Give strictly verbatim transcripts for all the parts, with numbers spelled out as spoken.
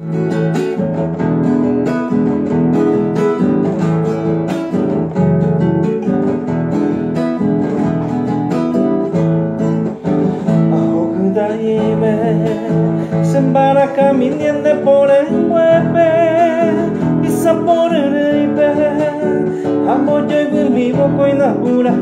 Sembara caminando por el huepe Isa por el ipe Amo yo y vivo con la pura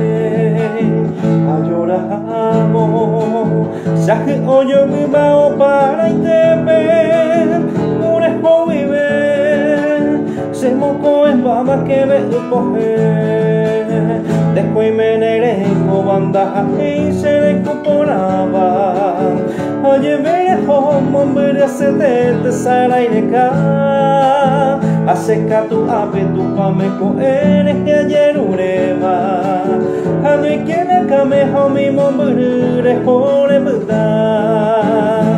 Ayoramo Saje oyo mi bao para itepe Mure ho vive Se moco es baba que ve poje Después me nerejo banda y se le incorporaba Oye viejo, mombre se te te sara y de ca Acerca tu ave tu pame con eres que ayer urema A mí quien acá me ho mi mombre rejo le verdad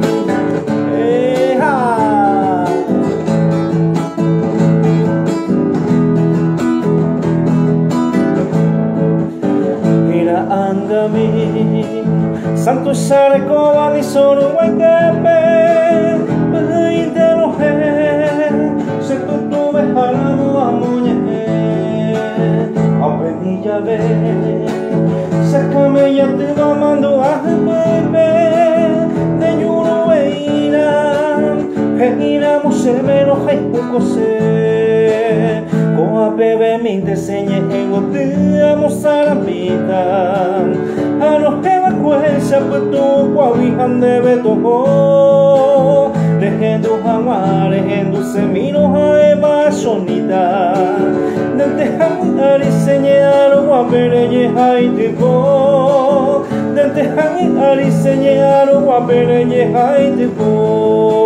Santo Sarko Bali Soro Waikepe Beide Roje Se tutu bejalamo a muñe Abre llave Sácame ya te va mando a bebé De yuro eira Heira museme no hay poco se Coa bebé mi diseñe Ego te amo sarapita A los que va cuesa pues tu cuavijan de beto Dejendo jamás, dejendo semino a ema sonita Dente jamás diseñar o a pereye haitico Dente jamás diseñar o a pereye haitico